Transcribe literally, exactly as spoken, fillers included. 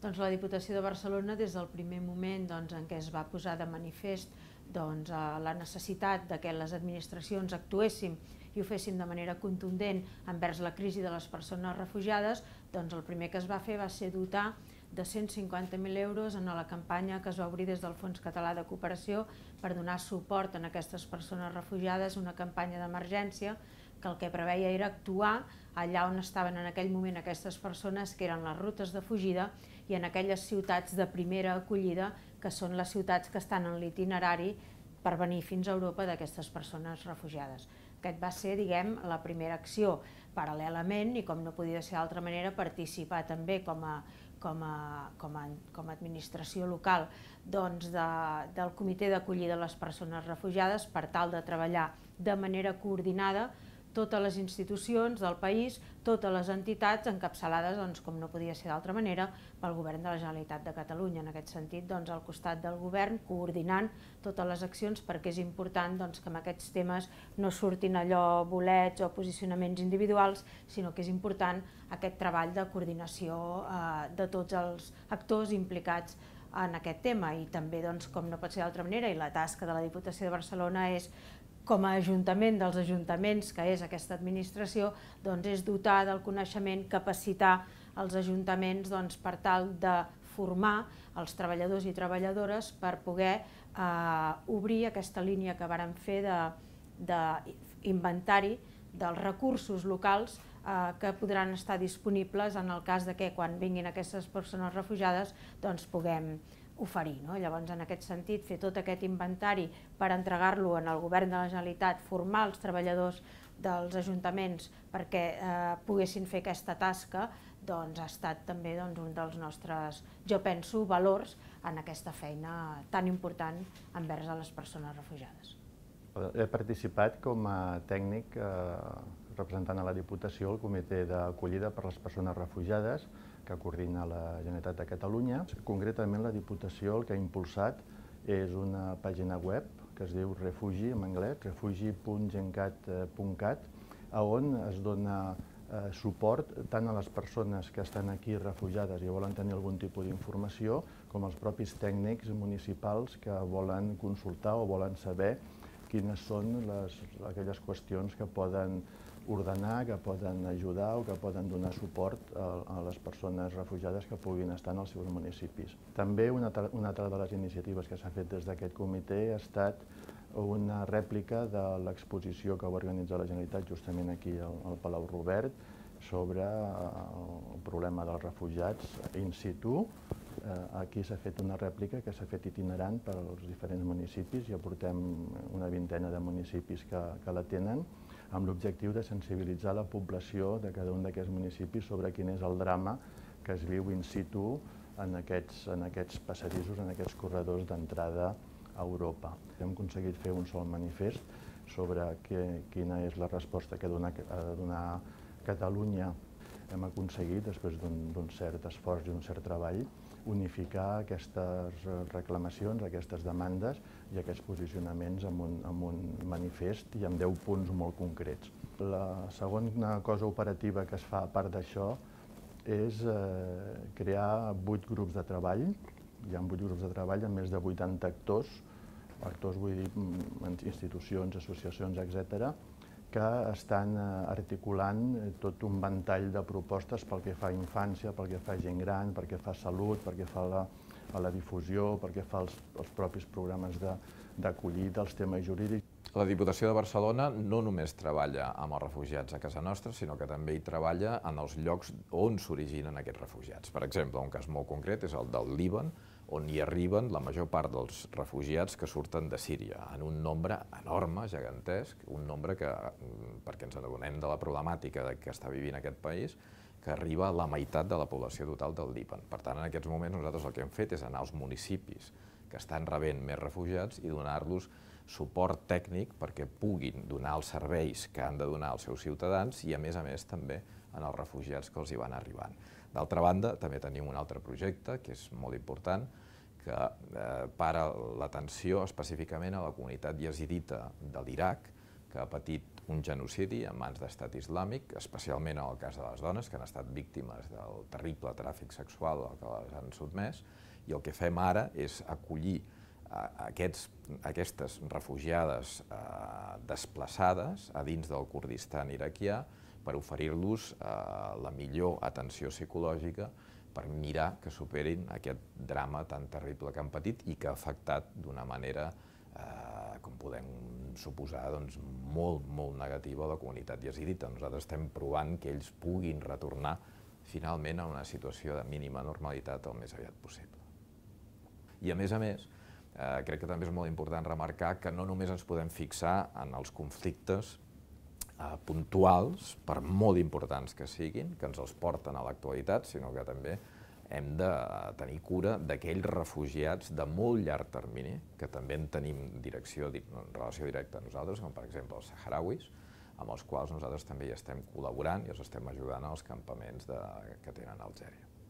Doncs la Diputació de Barcelona, des del primer moment doncs, en què es va posar de manifest doncs, la necessitat de que les administracions actuéssim i ho féssim de manera contundent envers la crisi de les persones refugiades, doncs el primer que es va fer va ser dotar de cent cinquanta mil euros en la campanya que es va obrir des del Fons Català de Cooperació per donar suport a aquestes persones refugiades, una campanya d'emergència que el que preveia era actuar allà on estaven en aquell moment aquestes persones, que eren les rutes de fugida, i en aquelles ciutats de primera acollida, que són les ciutats que estan en l'itinerari per venir fins a Europa d'aquestes persones refugiades. Aquest va ser, diguem, la primera acció. Paral·lelament, i com no podia ser d'altra manera, participar també com a, com a, com a, com a administració local doncs de, del Comitè d'Acollida de les Persones Refugiades per tal de treballar de manera coordinada totes les institucions del país, totes les entitats encapçalades, doncs, com no podia ser d'altra manera, pel Govern de la Generalitat de Catalunya. En aquest sentit, doncs, al costat del Govern, coordinant totes les accions, perquè és important doncs, que amb aquests temes no surtin allò bolets o posicionaments individuals, sinó que és important aquest treball de coordinació eh, de tots els actors implicats en aquest tema. I també, doncs, com no pot ser d'altra manera, i la tasca de la Diputació de Barcelona és, com a ajuntament dels ajuntaments, que és aquesta administració, doncs és dotar del coneixement, capacitar els ajuntaments doncs, per tal de formar els treballadors i treballadores per poder eh, obrir aquesta línia que vàrem fer d'inventari de, dels recursos locals eh, que podran estar disponibles en el cas de que quan vinguin aquestes persones refugiades doncs puguem oferir. No? Llavors, en aquest sentit, fer tot aquest inventari per entregar-lo en el Govern de la Generalitat, formar els treballadors dels ajuntaments perquè eh, poguessin fer aquesta tasca, doncs ha estat també doncs, un dels nostres, jo penso, valors en aquesta feina tan important envers a les persones refugiades. He participat com a tècnic eh, representant a la Diputació el Comitè d'Acollida per les Persones Refugiades que coordina la Generalitat de Catalunya. Concretament, la Diputació el que ha impulsat és una pàgina web que es diu Refugi, en anglès, refugi punt gencat punt cat, on es dona eh, suport tant a les persones que estan aquí refugiades i volen tenir algun tipus d'informació, com als propis tècnics municipals que volen consultar o volen saber quines són les, aquelles qüestions que poden ordenar, que poden ajudar o que poden donar suport a, a les persones refugiades que puguin estar en els seus municipis. També una, una altra de les iniciatives que s'ha fet des d'aquest comitè ha estat una rèplica de l'exposició que va organitzar la Generalitat justament aquí al, al Palau Robert sobre el problema dels refugiats in situ. Aquí s'ha fet una rèplica que s'ha fet itinerant per als diferents municipis, ja portem una vintena de municipis que, que la tenen, amb l'objectiu de sensibilitzar la població de cada un d'aquests municipis sobre quin és el drama que es viu in situ en aquests, en aquests passadissos, en aquests corredors d'entrada a Europa. Hem aconseguit fer un sol manifest sobre que, quina és la resposta que ha de donar Catalunya. Hem aconseguit, després d'un cert esforç i un cert treball, unificar aquestes reclamacions, aquestes demandes i aquests posicionaments en un, en un manifest i amb deu punts molt concrets. La segona cosa operativa que es fa a part d'això és eh, crear vuit grups de treball. Hi ha vuit grups de treball amb més de vuitanta actors, actors vull dir institucions, associacions, etcètera, que estan articulant tot un ventall de propostes pel que fa a infància, pel que fa a gent gran, pel que fa a salut, pel que fa a la, a la difusió, pel que fa als, als propis programes d'acollida, els temes jurídics. La Diputació de Barcelona no només treballa amb els refugiats a casa nostra, sinó que també hi treballa en els llocs on s'originen aquests refugiats. Per exemple, un cas molt concret és el del Líban, on hi arriben la major part dels refugiats que surten de Síria, en un nombre enorme, gegantesc, un nombre que, perquè ens adonem de la problemàtica que està vivint aquest país, que arriba a la meitat de la població total del Líban. Per tant, en aquests moments nosaltres el que hem fet és anar als municipis que estan rebent més refugiats i donar-los suport tècnic perquè puguin donar els serveis que han de donar als seus ciutadans i, a més a més, també en els refugiats que els hi van arribant. D'altra banda, també tenim un altre projecte, que és molt important, que eh, para l'atenció específicament a la comunitat yazidita de l'Iraq, que ha patit un genocidi en mans d'estat islàmic, especialment en el cas de les dones, que han estat víctimes del terrible tràfic sexual al que les han sotmès, i el que fem ara és acollir aquests, aquestes refugiades eh, desplaçades a dins del Kurdistan iraquià per oferir-los eh, la millor atenció psicològica per mirar que superin aquest drama tan terrible que han patit i que ha afectat d'una manera, eh, com podem suposar, doncs, molt, molt negativa a la comunitat yazidita. Nosaltres estem provant que ells puguin retornar finalment a una situació de mínima normalitat el més aviat possible. I a més a més, eh, crec que també és molt important remarcar que no només ens podem fixar en els conflictes eh, puntuals, per molt importants que siguin, que ens els porten a l'actualitat, sinó que també hem de tenir cura d'aquells refugiats de molt llarg termini, que també en tenim direcció, en relació directa a nosaltres, com per exemple els saharauis, amb els quals nosaltres també hi estem col·laborant i els estem ajudant als campaments de, que tenen a Algèria.